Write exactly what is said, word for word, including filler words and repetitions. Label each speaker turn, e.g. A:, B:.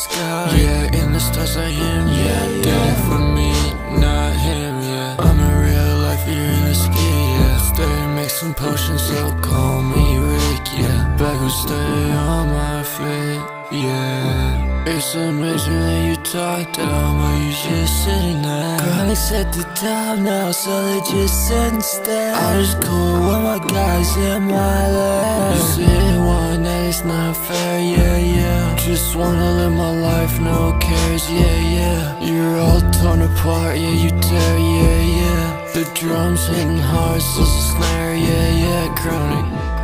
A: sky. Yeah, in the stars I am, yeah. Did it for me, not him, yeah. I'm a real life, you're in the ski, yeah. Stay, make some potions, so call me Rick, yeah. Back will stay on my feet, yeah. It's amazing that you talk down, but you just sitting there. Kronik's at the top now, so they just sit and stare. I'm just cool with my guys in my life. You say one that it's not fair, yeah, yeah. Just wanna live my life, no cares, yeah, yeah. You're all torn apart, yeah, you tear, yeah, yeah. The drums hitting hard, so it's a snare, yeah, yeah. Kronikk.